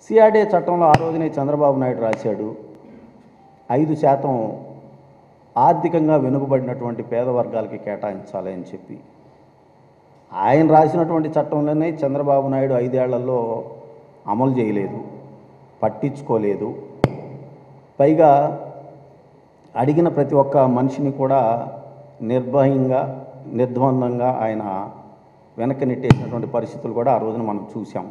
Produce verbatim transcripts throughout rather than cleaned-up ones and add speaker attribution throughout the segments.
Speaker 1: సిఆర్డే చట్టంలో ఆ రోజునే చంద్రబాబు నాయుడు రాశాడు, ఐదు శాతం ఆర్థికంగా వెనుకబడినటువంటి పేద వర్గాలకి కేటాయించాలి అని చెప్పి. ఆయన రాసినటువంటి చట్టంలోనే చంద్రబాబు నాయుడు ఐదేళ్లలో అమలు చేయలేదు, పట్టించుకోలేదు. పైగా అడిగిన ప్రతి ఒక్క మనిషిని కూడా నిర్భయంగా నిర్ద్వందంగా ఆయన వెనక్కి నెట్టేసినటువంటి పరిస్థితులు కూడా ఆ రోజున మనం చూసాం.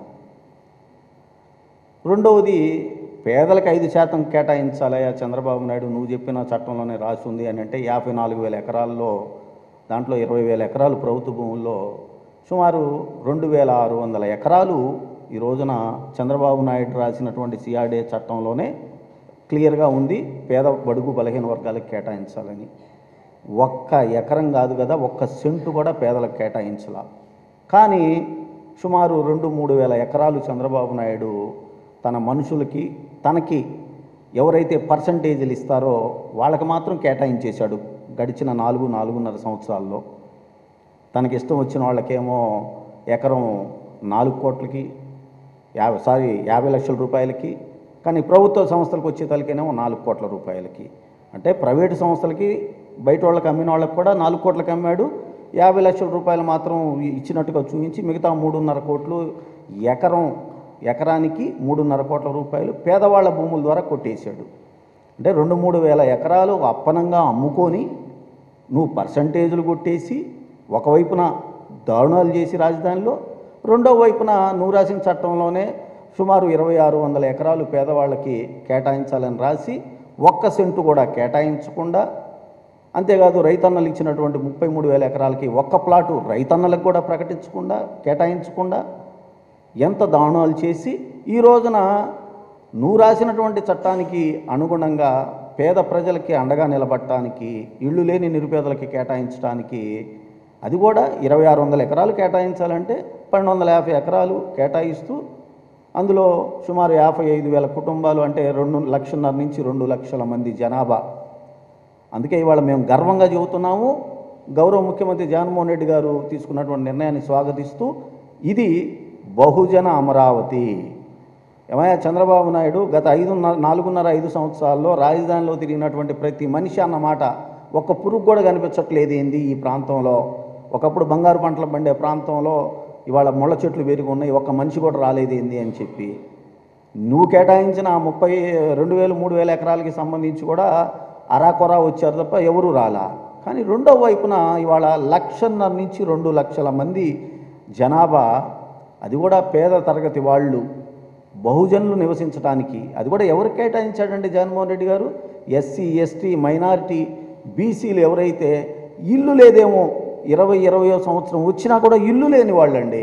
Speaker 1: రెండవది, పేదలకు ఐదు శాతం కేటాయించాలయా చంద్రబాబు నాయుడు, నువ్వు చెప్పిన చట్టంలోనే రాసి ఉంది అని అంటే యాభై నాలుగు వేల ఎకరాల్లో దాంట్లో ఇరవై వేల ఎకరాలు ప్రభుత్వ భూముల్లో సుమారు రెండు వేల ఆరు వందల ఎకరాలు ఈ రోజున చంద్రబాబు నాయుడు రాసినటువంటి సిఆర్డే చట్టంలోనే క్లియర్గా ఉంది పేద బడుగు బలహీన వర్గాలకు కేటాయించాలని. ఒక్క ఎకరం కాదు కదా, ఒక్క సెంటు కూడా పేదలకు కేటాయించాల. కానీ సుమారు రెండు మూడు వేల ఎకరాలు చంద్రబాబు నాయుడు తన మనుషులకి తనకి ఎవరైతే పర్సంటేజీలు ఇస్తారో వాళ్ళకి మాత్రం కేటాయించేశాడు గడిచిన నాలుగు నాలుగున్నర సంవత్సరాల్లో. తనకి ఇష్టం వచ్చిన వాళ్ళకేమో ఎకరం నాలుగు కోట్లకి యాభై సారీ యాభై లక్షల రూపాయలకి, కానీ ప్రభుత్వ సంస్థలకు వచ్చేతలకేమో నాలుగు కోట్ల రూపాయలకి. అంటే ప్రైవేటు సంస్థలకి బయట వాళ్ళకి అమ్మిన వాళ్ళకి కూడా నాలుగు కోట్లకి అమ్మాడు, యాభై లక్షల రూపాయలు మాత్రం ఇచ్చినట్టుగా చూపించి మిగతా మూడున్నర కోట్లు ఎకరం ఎకరానికి మూడున్నర కోట్ల రూపాయలు పేదవాళ్ల భూముల ద్వారా కొట్టేశాడు. అంటే రెండు మూడు వేల ఎకరాలు అప్పనంగా అమ్ముకొని నువ్వు పర్సంటేజీలు కొట్టేసి ఒకవైపున దారుణాలు చేసి రాజధానిలో, రెండో వైపున నువ్వు రాసిన చట్టంలోనే సుమారు ఇరవై ఆరు వందల ఎకరాలు పేదవాళ్ళకి కేటాయించాలని రాసి ఒక్క సెంటు కూడా కేటాయించకుండా, అంతేకాదు రైతన్నలు ఇచ్చినటువంటి ముప్పై మూడు వేల ఎకరాలకి ఒక్క ప్లాటు రైతన్నలకు కూడా ప్రకటించకుండా కేటాయించకుండా ఎంత దారుణాలు చేసి ఈ రోజున నువ్వు రాసినటువంటి చట్టానికి అనుగుణంగా పేద ప్రజలకి అండగా నిలబడటానికి, ఇళ్ళు లేని నిరుపేదలకి కేటాయించడానికి, అది కూడా ఇరవై ఆరు వందల ఎకరాలు కేటాయించాలంటే పన్నెండు వందల యాభై ఎకరాలు కేటాయిస్తూ అందులో సుమారు యాభై ఐదు వేల కుటుంబాలు అంటే రెండు లక్షన్నర నుంచి రెండు లక్షల మంది జనాభా. అందుకే ఇవాళ మేము గర్వంగా చెబుతున్నాము, గౌరవ ముఖ్యమంత్రి జగన్మోహన్ రెడ్డి గారు తీసుకున్నటువంటి నిర్ణయాన్ని స్వాగతిస్తూ ఇది బహుజన అమరావతి. ఏమయ్యా చంద్రబాబు నాయుడు గత ఐదు నాలుగున్నర ఐదు సంవత్సరాల్లో రాజధానిలో తిరిగినటువంటి ప్రతి మనిషి అన్నమాట ఒక్క పురుగు కూడా కనిపించట్లేదు ఏంది ఈ ప్రాంతంలో. ఒకప్పుడు బంగారు పంటలు పండే ప్రాంతంలో ఇవాళ ముళ్ళ చెట్లు పెరిగి ఉన్నాయి, ఒక్క మనిషి కూడా రాలేదు ఏంది అని చెప్పి నువ్వు కేటాయించిన ముప్పై రెండు వేలు మూడు వేల ఎకరాలకి సంబంధించి కూడా అరాకొరా వచ్చారు తప్ప ఎవరూ రాలా. కానీ రెండో వైపున ఇవాళ లక్షన్నర నుంచి రెండు లక్షల మంది జనాభా, అది కూడా పేద తరగతి వాళ్ళు బహుజనులు నివసించడానికి, అది కూడా ఎవరు కేటాయించాడండి జగన్మోహన్ రెడ్డి గారు? ఎస్సీ ఎస్టీ మైనారిటీ బీసీలు ఎవరైతే ఇల్లు లేదేమో ఇరవై ఇరవయో సంవత్సరం వచ్చినా కూడా ఇల్లు లేని వాళ్ళండి.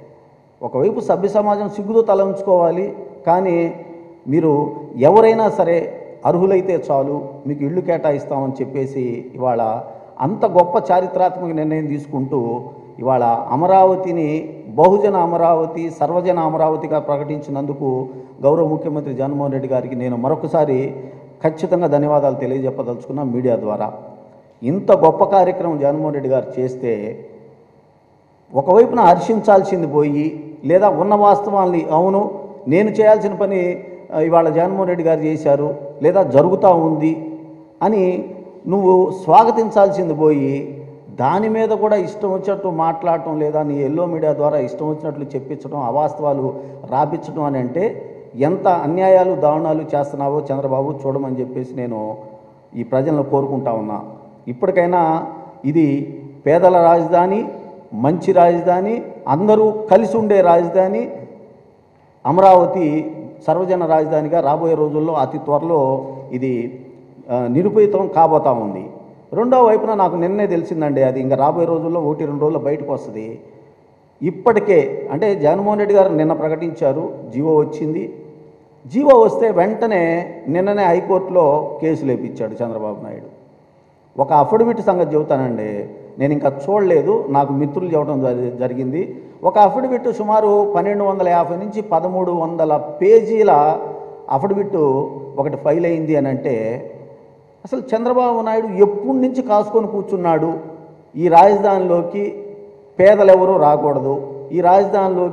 Speaker 1: ఒకవైపు సభ్య సమాజం సిగ్గుతో తల ఉంచుకోవాలి, కానీ మీరు ఎవరైనా సరే అర్హులైతే చాలు మీకు ఇళ్ళు కేటాయిస్తామని చెప్పేసి ఇవాళ అంత గొప్ప చారిత్రాత్మక నిర్ణయం తీసుకుంటూ ఇవాళ అమరావతిని బహుజన అమరావతి సర్వజన అమరావతిగా ప్రకటించినందుకు గౌరవ ముఖ్యమంత్రి జగన్మోహన్ రెడ్డి గారికి నేను మరొకసారి ఖచ్చితంగా ధన్యవాదాలు తెలియజెప్పదలుచుకున్నా మీడియా ద్వారా. ఇంత గొప్ప కార్యక్రమం జగన్మోహన్ రెడ్డి గారు చేస్తే ఒకవైపున హర్షించాల్సింది పోయి, లేదా ఉన్న వాస్తవాల్ని అవును నేను చేయాల్సిన పని ఇవాళ జగన్మోహన్ రెడ్డి గారు చేశారు లేదా జరుగుతూ ఉంది అని నువ్వు స్వాగతించాల్సింది పోయి దాని మీద కూడా ఇష్టం వచ్చినట్టు మాట్లాడటం, లేదా నీ ఎల్లో మీడియా ద్వారా ఇష్టం వచ్చినట్లు చెప్పించడం, అవాస్తవాలు రాపించడం అని అంటే ఎంత అన్యాయాలు దారుణాలు చేస్తున్నావో చంద్రబాబు చూడమని చెప్పేసి నేను ఈ ప్రజలను కోరుకుంటా ఉన్నా. ఇప్పటికైనా ఇది పేదల రాజధాని, మంచి రాజధాని, అందరూ కలిసి ఉండే రాజధాని అమరావతి సర్వజన రాజధానిగా రాబోయే రోజుల్లో అతి త్వరలో ఇది నిరూపితం కాబోతా ఉంది. రెండో వైపున నాకు నిన్నే తెలిసిందండి, అది ఇంకా రాబోయే రోజుల్లో ఒకటి రెండు రోజుల్లో బయటకు వస్తుంది. ఇప్పటికే అంటే జగన్మోహన్ రెడ్డి గారు నిన్న ప్రకటించారు, జీవో వచ్చింది. జీవో వస్తే వెంటనే నిన్ననే హైకోర్టులో కేసు లేపించాడు చంద్రబాబు నాయుడు. ఒక అఫిడవిట్ సంగతి చెబుతానండి, నేను ఇంకా చూడలేదు, నాకు మిత్రులు చెప్పడం జరిగింది. ఒక అఫిడవిట్ సుమారు పన్నెండు వందల యాభై నుంచి పదమూడు వందల పేజీల అఫిడవిట్ ఒకటి ఫైల్ అయింది అని అంటే అసలు చంద్రబాబు నాయుడు ఎప్పటి నుంచి కాసుకొని కూర్చున్నాడు, ఈ రాజధానిలోకి పేదలెవరూ రాకూడదు, ఈ రాజధానిలోకి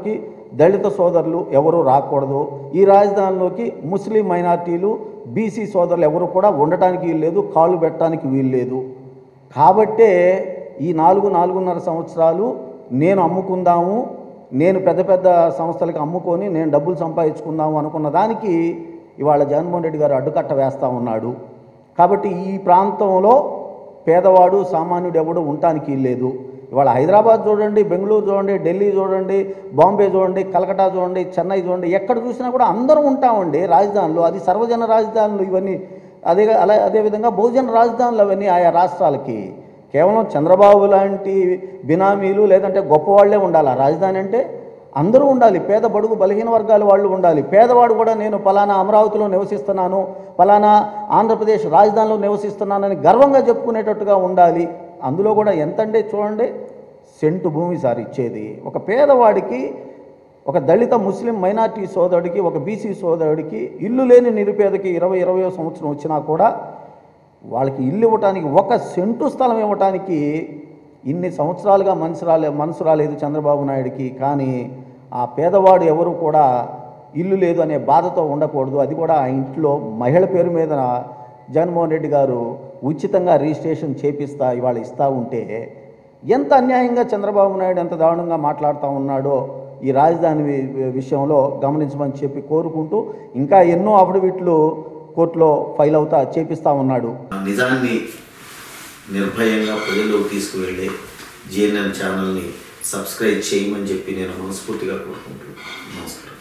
Speaker 1: దళిత సోదరులు ఎవరు రాకూడదు, ఈ రాజధానిలోకి ముస్లిం మైనార్టీలు బీసీ సోదరులు ఎవరు కూడా ఉండటానికి వీల్లేదు, కాళ్ళు పెట్టడానికి వీల్లేదు. కాబట్టే ఈ నాలుగు నాలుగున్నర సంవత్సరాలు నేను అమ్ముకుందాము, నేను పెద్ద పెద్ద సంస్థలకు అమ్ముకొని నేను డబ్బులు సంపాదించుకుందాము అనుకున్న దానికి ఇవాళ జగన్మోహన్ రెడ్డి గారు అడ్డుకట్ట వేస్తూ ఉన్నాడు. కాబట్టి ఈ ప్రాంతంలో పేదవాడు సామాన్యుడు ఎవడు ఉండటానికి లేదు. ఇవాళ హైదరాబాద్ చూడండి, బెంగళూరు చూడండి, ఢిల్లీ చూడండి, బాంబే చూడండి, కలకటా చూడండి, చెన్నై చూడండి, ఎక్కడ చూసినా కూడా అందరూ ఉంటామండి రాజధానులు. అది సర్వజన రాజధానులు ఇవన్నీ. అదే అలా అదేవిధంగా బహుజన రాజధానులు అవన్నీ ఆయా రాష్ట్రాలకి. కేవలం చంద్రబాబు లాంటి బినామీలు లేదంటే గొప్పవాళ్లే ఉండాలి. రాజధాని అంటే అందరూ ఉండాలి, పేద బడుగు బలహీన వర్గాల వాళ్ళు ఉండాలి. పేదవాడు కూడా నేను పలానా అమరావతిలో నివసిస్తున్నాను, పలానా ఆంధ్రప్రదేశ్ రాజధానిలో నివసిస్తున్నానని గర్వంగా చెప్పుకునేటట్టుగా ఉండాలి. అందులో కూడా ఎంతంటే చూడండి, సెంటు భూమి సార్ ఇచ్చేది. ఒక పేదవాడికి, ఒక దళిత ముస్లిం మైనార్టీ సోదరుడికి, ఒక బీసీ సోదరుడికి, ఇల్లు లేని నిరుపేదకి ఇరవై ఇరవయో సంవత్సరం వచ్చినా కూడా వాళ్ళకి ఇల్లు ఇవ్వటానికి, ఒక సెంటు స్థలం ఇవ్వటానికి ఇన్ని సంవత్సరాలుగా మనసు రాలే మనసు రాలేదు చంద్రబాబు నాయుడికి. కానీ ఆ పేదవాడు ఎవరు కూడా ఇల్లు లేదు అనే బాధతో ఉండకూడదు. అది కూడా ఆ ఇంట్లో మహిళ పేరు మీద జగన్మోహన్ రెడ్డి గారు ఉచితంగా రిజిస్ట్రేషన్ చేపిస్తా ఇవాళ ఇస్తూ ఉంటే ఎంత అన్యాయంగా చంద్రబాబు నాయుడు ఎంత దారుణంగా మాట్లాడుతూ ఉన్నాడో ఈ రాజధాని విషయంలో గమనించమని చెప్పి కోరుకుంటూ ఇంకా ఎన్నో అఫిడవిట్లు కోర్టులో ఫైల్ అవుతా చేపిస్తూ ఉన్నాడు.
Speaker 2: నిజాన్ని నిర్భయంగా ప్రజల్లోకి తీసుకువెళ్ళే జిఎన్ఎన్ ఛానల్ని సబ్స్క్రైబ్ చేయమని చెప్పి నేను మనస్ఫూర్తిగా కోరుకుంటున్నాను. నమస్కారం.